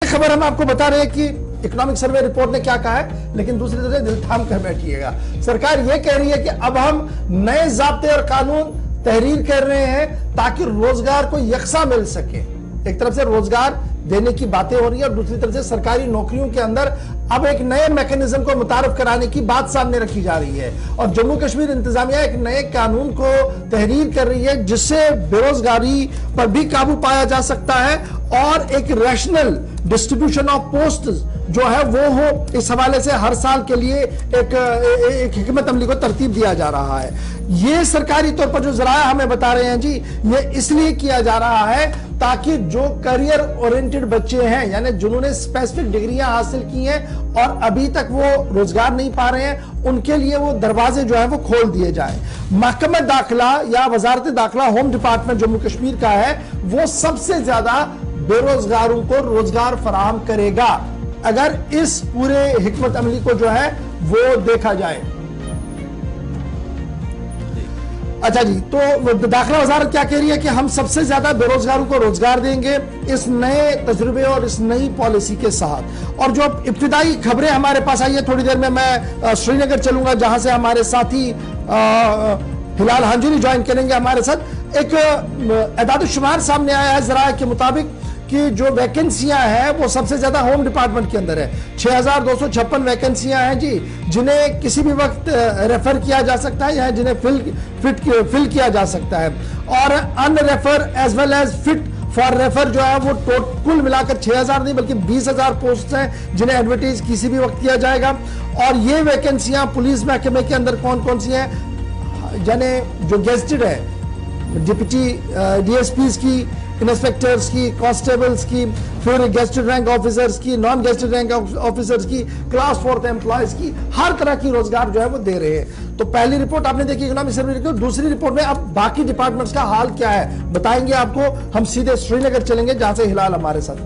खबर हम आपको बता रहे हैं कि इकोनॉमिक सर्वे रिपोर्ट ने क्या कहा है, लेकिन दूसरी तरफ दिल थाम कर बैठिएगा। सरकार यह कह रही है कि अब हम नए ज़ाब्ते और कानून तहरीर कर रहे हैं ताकि रोजगार को यकसा मिल सके। एक तरफ से रोजगार देने की बातें हो रही है और दूसरी तरफ से सरकारी नौकरियों के अंदर अब एक नए मैकेनिज्म को मुतारफ कराने की बात सामने रखी जा रही है। और जम्मू कश्मीर इंतजामिया एक नए कानून को तहरीर कर रही है जिससे बेरोजगारी पर भी काबू पाया जा सकता है और एक रैशनल डिस्ट्रीब्यूशन ऑफ पोस्ट जो है वो हो। इस हवाले से हर साल के लिए एक हिकमत अमली को तरतीब दिया जा रहा है। ये सरकारी तौर पर जो जराया हमें बता रहे हैं जी, ये इसलिए किया जा रहा है ताकि जो करियर ओरिएंटेड बच्चे हैं, यानी जिन्होंने स्पेसिफिक डिग्रियां हासिल की हैं और अभी तक वो रोजगार नहीं पा रहे हैं, उनके लिए वो दरवाजे जो है वो खोल दिए जाए। महकमा दाखिला या वजारत दाखिला, होम डिपार्टमेंट जम्मू कश्मीर का है, वो सबसे ज्यादा बेरोजगारों को रोजगार फराहम करेगा अगर इस पूरे हिकमत अमली को जो है वो देखा जाए। अच्छा जी, तो दाखिला वजारत क्या कह रही है कि हम सबसे ज्यादा बेरोजगारों को रोजगार देंगे इस नए तजुर्बे और इस नई पॉलिसी के साथ। और जो इब्तिदाई खबरें हमारे पास आई है, थोड़ी देर में मैं श्रीनगर चलूंगा जहां से हमारे साथी हिलाल हांजुरी ज्वाइन करेंगे हमारे साथ। एक एदाद शुमार सामने आया है जरा के मुताबिक कि जो वैकेंसियां हैं वो सबसे ज्यादा होम डिपार्टमेंट के अंदर है। 6256 वैकेंसियां हैं जी, जिन्हें किसी भी वक्त रेफर किया जा सकता है या जिन्हें फिल किया जा सकता है। और unrefer as well as fit for refer जो है वो कुल मिलाकर 6000 नहीं बल्कि 20000 पोस्ट हैं जिन्हें एडवर्टाइज किसी भी वक्त किया जाएगा। और ये वैकेंसियां पुलिस महकमे के अंदर कौन कौन सी हैं, यानी जो गेजेटेड है, डिप्टी डीएसपीज की, इंस्पेक्टर्स की, कांस्टेबल्स की, फिर गेस्टेड रैंक ऑफिसर्स की, नॉन गेस्टेड रैंक ऑफिसर्स की, क्लास 4th एम्प्लॉयज की, हर तरह की रोजगार जो है वो दे रहे हैं। तो पहली रिपोर्ट आपने देखी इकोनॉमिक सर्वे रिपोर्ट। दूसरी रिपोर्ट में अब बाकी डिपार्टमेंट्स का हाल क्या है बताएंगे आपको। हम सीधे श्रीनगर चलेंगे जहां से हिलाल हमारे साथ।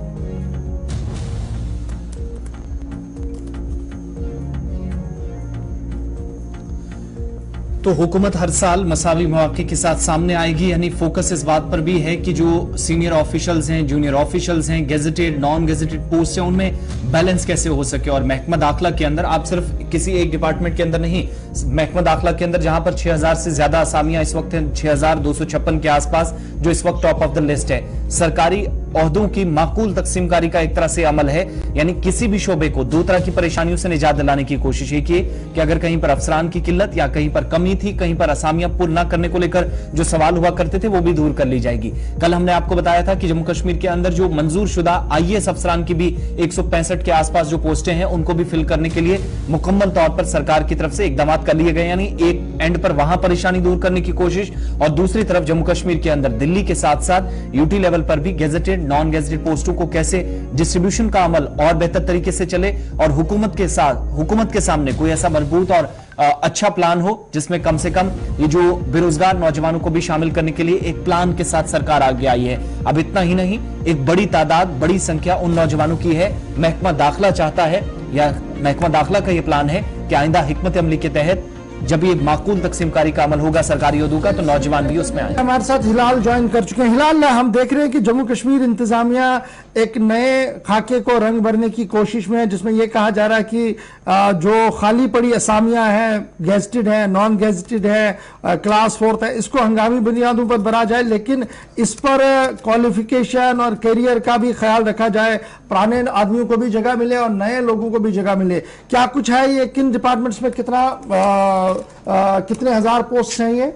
तो हुकूमत हर साल मसावी मौके के साथ सामने आएगी, यानी फोकस इस बात पर भी है कि जो सीनियर ऑफिशियल्स हैं, जूनियर ऑफिशियल्स हैं, गेजेटेड नॉन गेजेटेड पोस्ट हैं, उनमें बैलेंस कैसे हो सके। और महकमा दाखिला के अंदर आप सिर्फ किसी एक डिपार्टमेंट के अंदर नहीं, महकमा दाखिला के अंदर जहां पर 6000 से ज्यादा असामियां इस वक्त हैं, 6256 के आसपास जो इस वक्त टॉप ऑफ द लिस्ट है। सरकारी ओहदों की माकूल तकसीमकारी का एक तरह से अमल है, यानी किसी भी शोबे को दो तरह की परेशानियों से निजात दिलाने की कोशिश है कि अगर कहीं पर अफसरान की किल्लत या कहीं पर कमी थी, कहीं पर असामियां पुर न करने को लेकर जो सवाल हुआ करते थे वो भी दूर कर ली जाएगी। कल हमने आपको बताया था कि जम्मू कश्मीर के अंदर जो मंजूर शुदा IAS अफसरान की भी 165 के आसपास जो पोस्टें हैं उनको भी फिल करने के लिए मुकम्मल तौर पर सरकार की तरफ से इकदाम कर लिए गए, यानी एक एंड पर वहां परेशानी दूर करने की कोशिश और दूसरी तरफ जम्मू कश्मीर के अंदर दिल्ली के साथ साथ यूटी लेवल पर भी गेजेटेड नॉन गेजेटेड पोस्टों को कैसे डिस्ट्रीब्यूशन का अमल और बेहतर तरीके से चले और हुकूमत के सामने कोई ऐसा मजबूत और अच्छा प्लान हो जिसमें कम से कम ये जो बेरोजगार नौजवानों को भी शामिल करने के लिए एक प्लान के साथ सरकार आगे आई है। अब इतना ही नहीं, एक बड़ी तादाद, बड़ी संख्या उन नौजवानों की है। महकमा दाखिला चाहता है या महकमा दाखिला का यह प्लान है कि आइंदा हिकमत अमली के तहत जब ये माकूल तकसीमकारी का अमल होगा सरकारी ओहदों का, तो नौजवान भी उसमें आए। हमारे साथ हिलाल ज्वाइन कर चुके हैं। हिलाल, हम देख रहे हैं कि जम्मू कश्मीर इंतजामिया एक नए खाके को रंग भरने की कोशिश में है, जिसमें यह कहा जा रहा है कि जो खाली पड़ी असामियां हैं, गेजेटेड है, नॉन गेजेटेड है, क्लास 4th है, इसको हंगामी बुनियादों पर भरा जाए, लेकिन इस पर क्वालिफिकेशन और करियर का भी ख्याल रखा जाए, पुराने आदमियों को भी जगह मिले और नए लोगों को भी जगह मिले। क्या कुछ है ये, किन डिपार्टमेंट्स में कितने हजार पोस्ट हैं ये?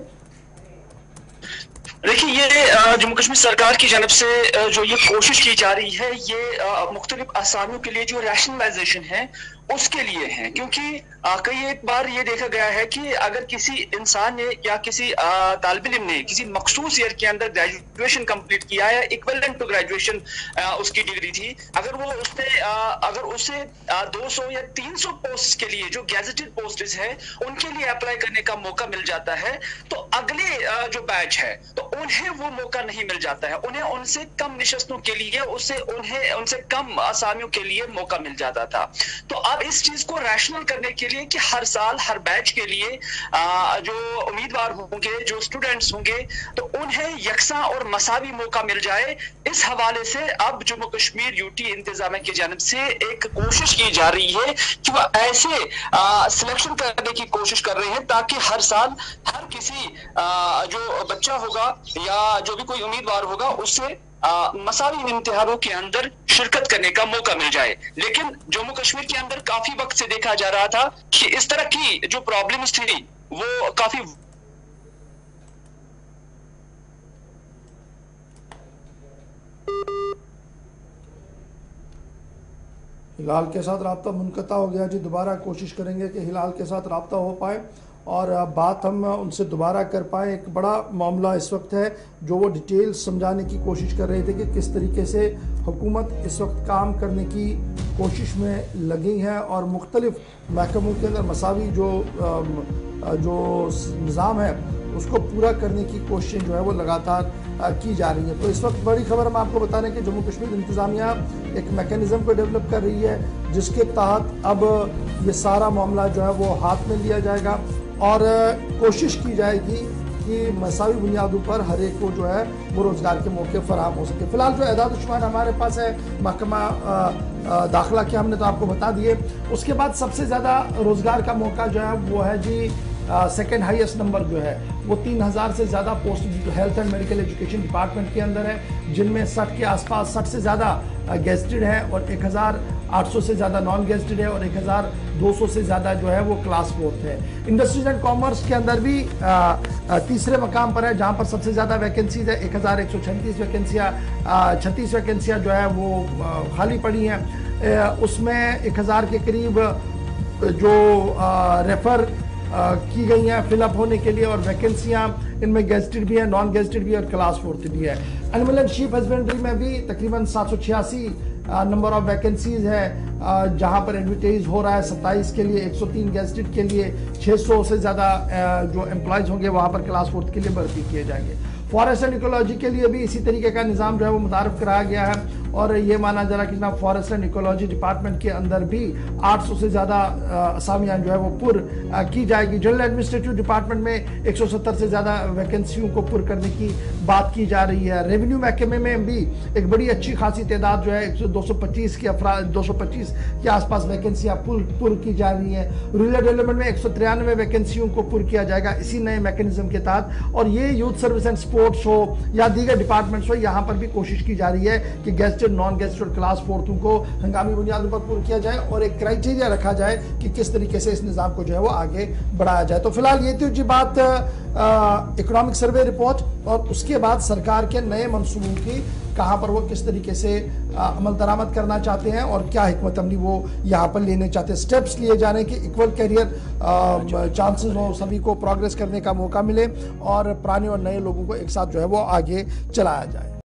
देखिए, ये जम्मू कश्मीर सरकार की जानब से जो ये कोशिश की जा रही है, ये मुख्तलिफ असामियों के लिए जो रैशनलाइजेशन है उसके लिए है। क्योंकि कई एक बार ये देखा गया है कि अगर किसी इंसान ने या किसी तालिब इल्म ने किसी मखसूस ईयर के अंदर ग्रेजुएशन कंप्लीट किया है, इक्विवेलेंट टू ग्रेजुएशन उसकी डिग्री थी, अगर उसे 200 या 300 पोस्ट के लिए जो गैजेटेड पोस्ट्स है उनके लिए अप्लाई करने का मौका मिल जाता है, तो अगले जो बैच है तो उन्हें वो मौका नहीं मिल जाता है, उन्हें उनसे कम निशस्तों के लिए उनसे कम आसामियों के लिए मौका मिल जाता था। तो अब इस चीज को रैशनल करने के लिए कि हर साल हर बैच के लिए जो उम्मीदवार होंगे, जो स्टूडेंट्स होंगे, तो उन्हें यकसा और मसावी मौका मिल जाए, इस हवाले से अब जम्मू कश्मीर यूटी इंतजामिया की जानिब से एक कोशिश की जा रही है कि वह ऐसे सिलेक्शन करने की कोशिश कर रहे हैं ताकि हर साल हर किसी जो बच्चा होगा या जो भी कोई उम्मीदवार होगा उसे मसावी इम्तिहानों के अंदर शिरकत करने का मौका मिल जाए। लेकिन जम्मू कश्मीर के अंदर काफी वक्त से देखा जा रहा था कि इस तरह की जो प्रॉब्लम्स थी वो काफी हिलाल के साथ राब्ता मुनक़ता हो गया जी। दोबारा कोशिश करेंगे कि हिलाल के साथ राब्ता हो पाए और बात हम उनसे दोबारा कर पाएँ। एक बड़ा मामला इस वक्त है जो वो डिटेल समझाने की कोशिश कर रहे थे कि किस तरीके से हुकूमत इस वक्त काम करने की कोशिश में लगी है और मुख्तलिफ महकमों के अंदर मसावी जो निज़ाम है उसको पूरा करने की कोशिशें जो है वो लगातार की जा रही हैं। तो इस वक्त बड़ी खबर हम आपको बता रहे हैं कि जम्मू कश्मीर इंतज़ामिया एक मैकेनिज़्म को डेवलप कर रही है जिसके तहत अब ये सारा मामला जो है वो हाथ में लिया जाएगा और कोशिश की जाएगी कि मसावी बुनियादों पर हर एक को जो है वो रोज़गार के मौके फराहम हो सके। फिलहाल जो एदाद शुमार हमारे पास है महकमा दाखिला के, हमने तो आपको बता दिए। उसके बाद सबसे ज़्यादा रोज़गार का मौका जो है वो है जी सेकेंड हाईएस्ट नंबर जो है वो 3000 से ज़्यादा post health and medical education department के अंदर है, जिनमें 60 के आसपास 60 से ज़्यादा गेस्टेड है और 1800 से ज़्यादा नॉन गेस्टेड है और 1200 से ज़्यादा जो है वो क्लास 4 है। इंडस्ट्रीज एंड कॉमर्स के अंदर भी तीसरे मकाम पर है जहाँ पर सबसे ज़्यादा वैकेंसीज है। 1136 वैकेंसियाँ 36 वैकेंसियाँ जो है वो खाली पड़ी हैं। उसमें 1000 के करीब जो रेफर की गई हैं फिलअप होने के लिए और वैकेंसियाँ इनमें गेस्टेड भी है, नॉन गेस्टेड भी है और क्लास 4 भी है। एनिमल एंड शीप हस्बेंड्री में भी तकरीबन 786 नंबर ऑफ वैकेंसीज है जहां पर एडवर्टाइज हो रहा है 27 के लिए, 103 गेस्टेड के लिए, 600 से ज़्यादा जो एम्प्लॉयज़ होंगे वहां पर क्लास 4 के लिए भर्ती किए जाएंगे। फॉरेस्ट एंड इकोलॉजी के लिए भी इसी तरीके का निज़ाम जो है वो मुतारफ़ कराया गया है और ये माना जा रहा है कि जनाब फॉरेस्ट एंड इकोलॉजी डिपार्टमेंट के अंदर भी 800 से ज़्यादा असामियाँ जो है वो पुर की जाएगी। जनरल एडमिनिस्ट्रेटिव डिपार्टमेंट में 170 से ज़्यादा वैकेंसियों को पुर करने की बात की जा रही है। रेवेन्यू महकमे में भी एक बड़ी अच्छी खासी तादाद जो है 225 के आसपास वैकेंसियाँ पुर की जा रही हैं। रूरल डेवलपमेंट में 193 वैकेंसियों को पुर किया जाएगा इसी नए मैकेनिज्म के तहत और ये यूथ सर्विस एंड स्पोर्ट्स हो या दीगर डिपार्टमेंट्स हो, यहाँ पर भी कोशिश की जा रही है कि गेस्टेड नॉन गेस्टेड क्लास 4 को हंगामी बुनियादों पर पूरा किया जाए और एक क्राइटेरिया रखा जाए कि किस तरीके से इस निज़ाम को जो है वो आगे बढ़ाया जाए। तो फिलहाल ये थी जी बात इकोनॉमिक सर्वे रिपोर्ट और उसके बाद सरकार के नए मंसूबों की कहाँ पर वो किस तरीके से अमल दरामद करना चाहते हैं और क्या हिकमत अमली वो यहाँ पर लेने चाहते हैं। स्टेप्स लिए जाने के इक्वल कैरियर चांसेस हो, सभी को प्रोग्रेस करने का मौका मिले और पुराने और नए लोगों को एक साथ जो है वो आगे चलाया जाए।